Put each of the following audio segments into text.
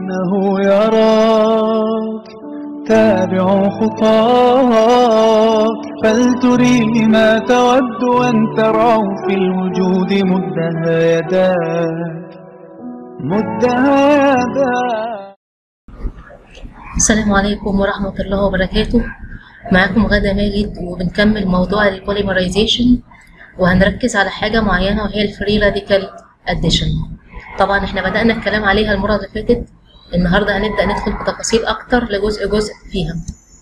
إنه يراك تابع خطاك، فلتريه ما تود أن تراه في الوجود. مدها يداك، مدها يداك. السلام عليكم ورحمة الله وبركاته. معاكم غادة ماجد، وبنكمل موضوع البوليمرايزيشن، وهنركز على حاجة معينة وهي الفري راديكال اديشن. طبعا احنا بدأنا الكلام عليها المرة اللي فاتت، النهاردة هنبدأ ندخل بتفاصيل أكتر لجزء فيها.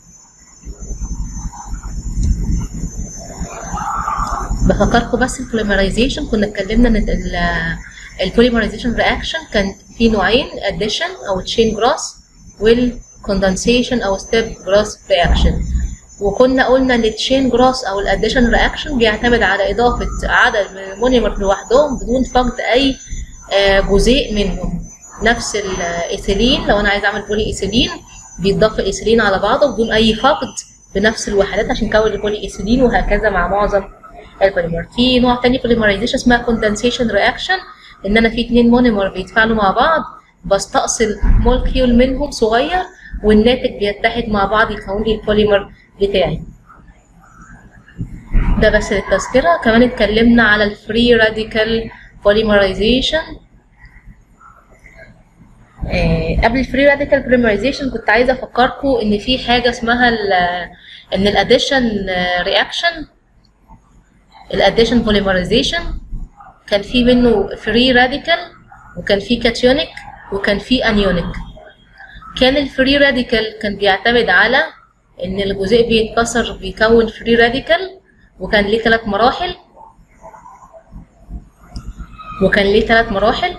بفكركم بس البوليمرايزيشن كنا اتكلمنا ان البوليمرايزيشن رياكشن كان في نوعين، اديشن او تشين جراس والكوندنسيشن او ستيب جراس رياكشن. وكنا قلنا ان التشين جراس او الاديشن رياكشن بيعتمد على اضافه عدد من المونيمر لوحدهم بدون فقد اي جزيء منهم. نفس الايثيلين، لو انا عايز اعمل بولي ايثيلين بيتضاف الايثيلين على بعضه بدون اي فقد بنفس الوحدات عشان نكون البولي ايثيلين، وهكذا مع معظم البوليمر. في نوع تاني بوليمرايزيشن اسمها كوندنسيشن رياكشن، ان انا في اتنين مونيمر بيتفاعلوا مع بعض، بستأصل مولكيول منهم صغير والناتج بيتحد مع بعض يكون لي البوليمر بتاعي. ده بس للتذكرة. كمان اتكلمنا على الفري راديكال بوليمرايزيشن. قبل الفري راديكال بوليمرايزيشن كنت عايزة افكركم ان في حاجة اسمها ان الاديشن رياكشن، الاديشن بوليمرايزيشن كان في منه فري راديكال وكان في كاتيونيك وكان في انيونيك. كان الفري راديكال كان بيعتمد على ان الجزيء بيتكسر بيكون فري راديكال، وكان ليه 3 مراحل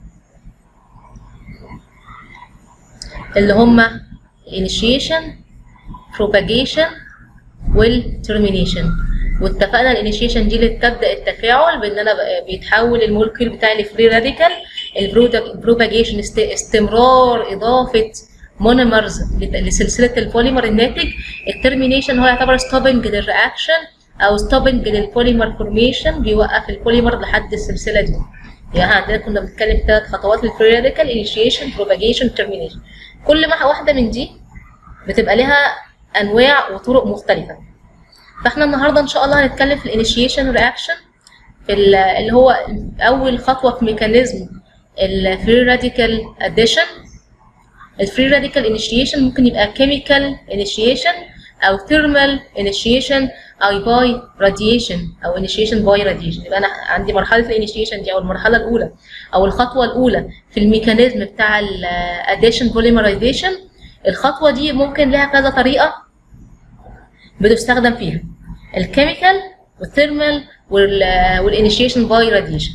اللي هما initiation propagation والترمينيشن. واتفقنا الانيشيشن دي اللي بتبدا التفاعل بان انا بيتحول المولكيول بتاعي لفري راديكال. البروباجيشن استمرار اضافه مونيمرز لسلسله البوليمر الناتج. الترمينيشن هو يعتبر ستوبنج للرياكشن او ستوبنج للبوليمر فورميشن، بيوقف البوليمر لحد السلسله دي. يعني عندنا كنا بنتكلم في 3 خطوات للفري راديكال: انيشيشن، بروباجيشن، ترمينيشن. كل واحده من دي بتبقى لها انواع وطرق مختلفه. فاحنا النهارده ان شاء الله هنتكلم في الانيشيشن رياكشن، في اللي هو اول خطوه في ميكانيزم الفري راديكال اديشن. الفري راديكال انيشيشن ممكن يبقى كيميكال انيشيشن او ثيرمال انيشيشن او باي راديشن او انيشيشن باي راديشن. يبقى انا عندي مرحله الانيشيشن دي او المرحله الاولى او الخطوه الاولى في الميكانيزم بتاع الاديشن بوليمرايزيشن. الخطوه دي ممكن لها كذا طريقه بتستخدم فيها: الكيميكال والثيرمال والانيشيشن باي راديشن.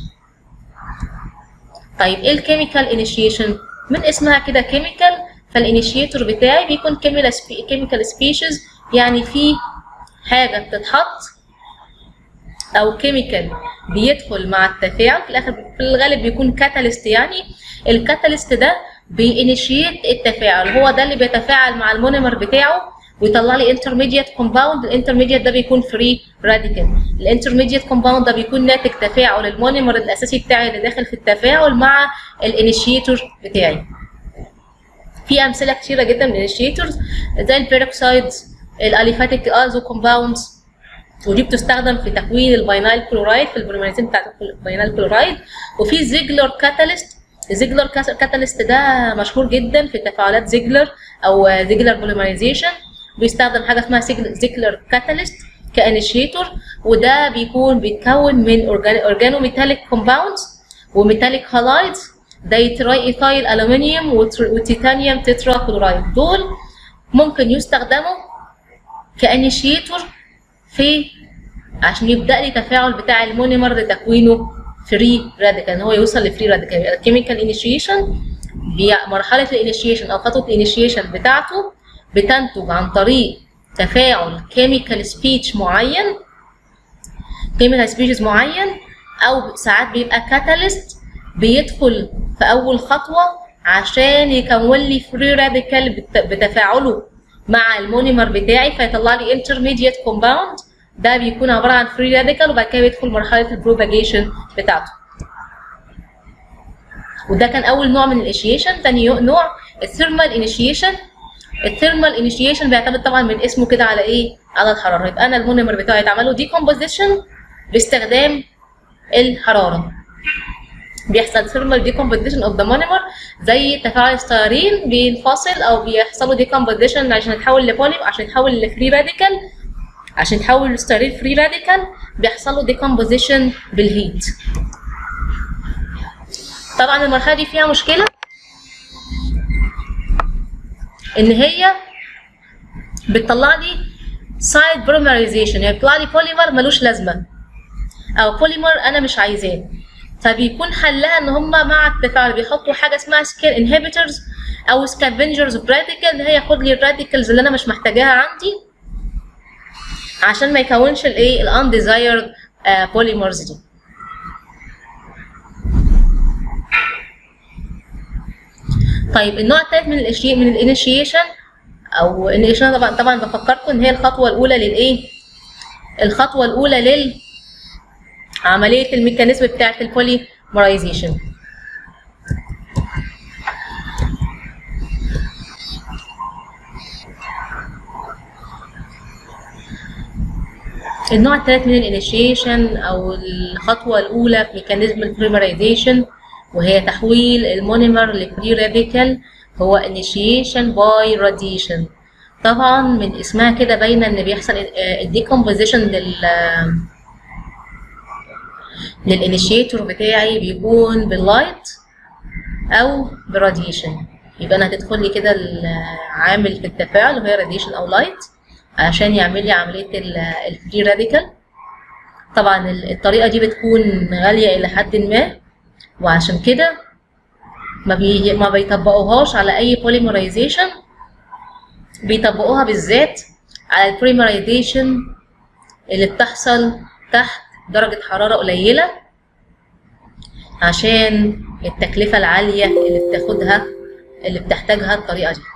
طيب ايه الكيميكال انيشيشن؟ من اسمها كده كيميكال، فالانيشيتور بتاعي بيكون كيميكال سبيشيز، يعني في حاجه بتتحط او كيميكال بيدخل مع التفاعل. في الاخر في الغالب بيكون كاتاليست، يعني الكاتاليست ده بينيشيت التفاعل، هو ده اللي بيتفاعل مع المونيمر بتاعه ويطلع لي انترميديت كومباوند. الانترميديت ده بيكون فري راديكال. الانترميديت كومباوند ده بيكون ناتج تفاعل المونيمر الاساسي بتاعي اللي داخل في التفاعل مع الانيشيتور بتاعي. في امثله كتيره جدا من الانيشيتورز زي البيروكسايدز، الاليفاتيك ازو كومباوندز، ودي بتستخدم في تكوين الفينايل كلورايد في البوليمرايزيشن بتاعت الفينايل كلورايد. وفي زيجلر كاتاليست. الزيجلر كاتاليست ده مشهور جدا في تفاعلات زيجلر او زيجلر بوليمرايزيشن. بيستخدم حاجه اسمها زيجلر كاتاليست كانيشيتور، وده بيتكون من اورجانو ميتاليك كومباوندز وميتاليك هالايدز زي تراي ايثايل الومنيوم وتيتانيوم تترا كلورايد. دول ممكن يستخدموا كانيشيتور عشان يبدا لي تفاعل بتاع المونيمر لتكوينه فري راديكال، ان هو يوصل لفري راديكال. يبقى الكيميكال انيشيشن مرحله الانيشيشن او خطوه الانيشيشن بتاعته بتنتج عن طريق تفاعل كيميكال سبيتش معين، كيميكال سبيشيز معين، او ساعات بيبقى كاتاليست بيدخل في اول خطوه عشان يكون لي فري راديكال بتفاعله مع المونيمر بتاعي فيطلع لي انترميديت كومباوند. ده بيكون عباره عن فري راديكال، وبعد كده بيدخل مرحله البروباجيشن بتاعته. وده كان اول نوع من الانيشيشن. تاني نوع الثيرمال انيشيشن. الثيرمال انيشيشن بيعتمد طبعا من اسمه كده على ايه؟ على الحراره. يبقى انا المونيمر بتاعي اتعمل له ديكومبوزيشن باستخدام الحراره. بيحصل ثيرمال ديكومبوزيشن اوف ذا مونيمر، زي تفاعل الستيرين بينفصل او بيحصل له ديكومبوزيشن عشان يتحول لبولي، عشان يتحول لفري راديكال، عشان يتحول لستيرين فري راديكال بيحصل له ديكومبوزيشن بالهيت. طبعا المرحله دي فيها مشكله ان هي بتطلع لي سايد بوليمرايزيشن، يعني بتطلع لي بوليمر ملوش لازمه او بوليمر انا مش عايزاه. فبيكون حلها ان هم مع التفاعل بيحطوا حاجه اسمها سكيل انهبيتورز او سكافنجرز اوف راديكال، ان هي ياخد لي الراديكالز اللي انا مش محتاجاها عندي عشان ما يكونش الايه الانديزايرد بوليمرز دي. طيب النوع الثالث من الانيشيشن او الانيشيشن طبعا بفكركم ان هي الخطوه الاولى للايه؟ الخطوه الاولى لعمليه الميكانيزم بتاعه البوليمرايزيشن. النوع الثالث من الانيشيشن او الخطوه الاولى في ميكانيزم البوليمرايزيشن وهي تحويل المونيمر لفري راديكال هو initiation by radiation. طبعا من اسمها كده باينه ان بيحصل الديكومبوزيشن للانيشيتور بتاعي بيكون باللايت او بالراديشن. يبقى انا هتدخل لي كده العامل في التفاعل وهي راديشن او لايت عشان يعمل لي عمليه الفري راديكال. طبعا الطريقه دي بتكون غاليه الى حد ما، وعشان كده ما بيطبقوهاش على اي بوليمرايزيشن، بيطبقوها بالذات على البوليمرايزيشن اللي بتحصل تحت درجة حرارة قليلة عشان التكلفة العالية اللي بتحتاجها الطريقة دي.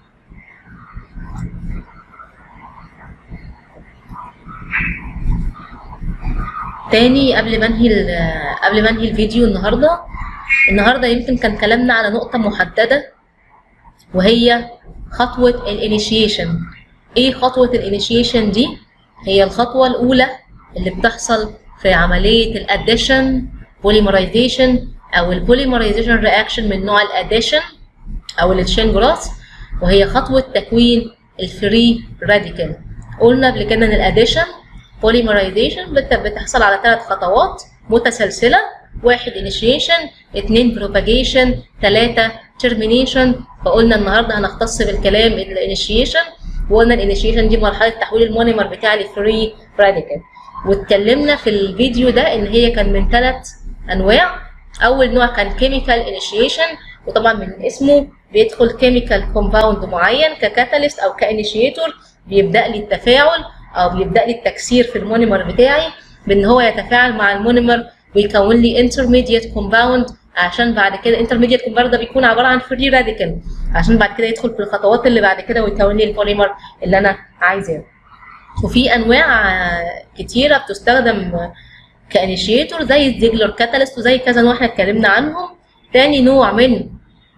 تاني قبل ما انهي الفيديو النهارده يمكن كان كلامنا على نقطة محددة وهي خطوة الانيشيشن. ايه خطوة الانيشيشن دي؟ هي الخطوة الأولى اللي بتحصل في عملية الاديشن بوليمرايزيشن او البوليمرايزيشن رياكشن من نوع الاديشن او التشين جراس، وهي خطوة تكوين الفري راديكال. قلنا قبل كده ان الاديشن بوليمرايزيشن بتحصل على 3 خطوات متسلسلة: 1 initiation، 2 propagation، 3 termination. فقلنا النهارده هنختص بالكلام الانيشيشن، وقلنا الانيشيشن دي مرحلة تحويل المونيمر بتاعي لفري راديكال. واتكلمنا في الفيديو ده ان هي كان من 3 انواع. اول نوع كان chemical initiation، وطبعا من اسمه بيدخل chemical compound معين ككاتاليست او كانيشيتور، بيبدأ لي التفاعل او بيبدأ لي التكسير في المونيمر بتاعي بان هو يتفاعل مع المونيمر ويكون لي intermediate compound، عشان بعد كده intermediate compound ده بيكون عباره عن free radical عشان بعد كده يدخل في الخطوات اللي بعد كده ويكون لي البوليمر اللي انا عايزاه. وفي انواع كتيره بتستخدم كانيشيتور زي الزيجلر كاتاليست وزي كذا نوع احنا اتكلمنا عنهم. تاني نوع من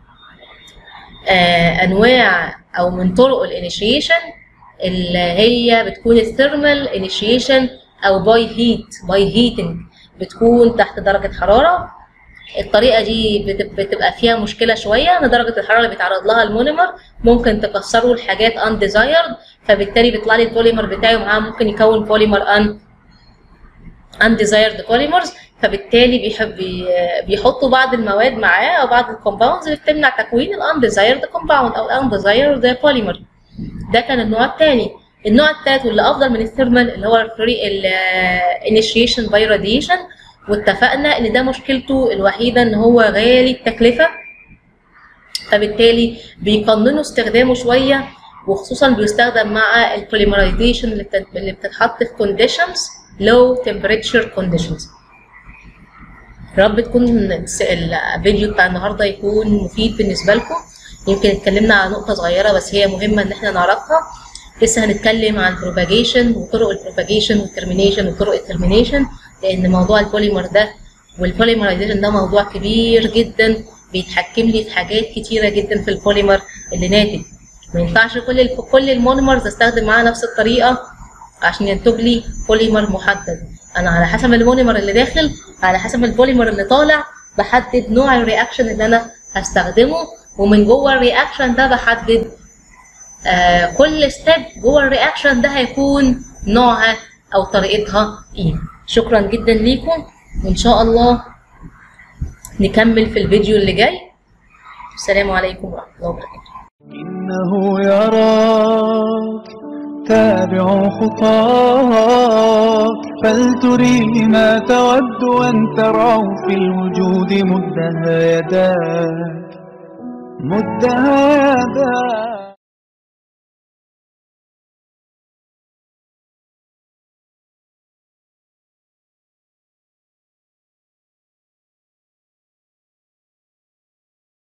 انواع او من طرق الانيشيشن اللي هي بتكون الثيرمال انيشيشن او باي هيتنج، بتكون تحت درجه حراره. الطريقه دي بتبقى فيها مشكله شويه ان درجه الحراره اللي بيتعرض لها المونيمر ممكن تكسره لحاجات انديزايرد، فبالتالي بيطلع لي البوليمر بتاعي ومعاه ممكن يكون بوليمر انديزايرد بوليمرز. فبالتالي بيحطوا بعض المواد معاه او بعض الكومباوندز اللي بتمنع تكوين الانديزايرد كومباوند او الانديزايرد بوليمر. ده كان النوع الثاني. النوع الثالث واللي افضل من الثيرمال اللي هو الانيشيشن باي راديشن، واتفقنا ان ده مشكلته الوحيده ان هو غالي التكلفه، فبالتالي بيقننوا استخدامه شويه، وخصوصا بيستخدم مع البوليمرايزيشن اللي بتتحط في كونديشنز لو تمبريتشر كونديشنز. يا رب تكون الفيديو بتاع النهارده يكون مفيد بالنسبه لكم. يمكن اتكلمنا على نقطه صغيره بس هي مهمه ان احنا نعرفها. لسه هنتكلم عن البروباجيشن وطرق البروباجيشن والترمينيشن وطرق الترمينيشن، لان موضوع البوليمر ده والبوليمرايزيشن ده موضوع كبير جدا بيتحكم لي في حاجات كتيرة جدا في البوليمر اللي ناتج. ما ينفعش كل المونيمرز استخدم معاها نفس الطريقة عشان ينتج لي بوليمر محدد. انا على حسب المونيمر اللي داخل، على حسب البوليمر اللي طالع، بحدد نوع الرياكشن اللي انا هستخدمه، ومن جوه الرياكشن ده بحدد كل ستيب جوه الرياكشن ده هيكون نوعها او طريقتها ايه. شكرا جدا ليكم، وان شاء الله نكمل في الفيديو اللي جاي. السلام عليكم ورحمة الله وبركاته. إنه يراك تابع خطاك، فلتريه ما تود أن تراه في الوجود، مدها يداك، مدها يداك.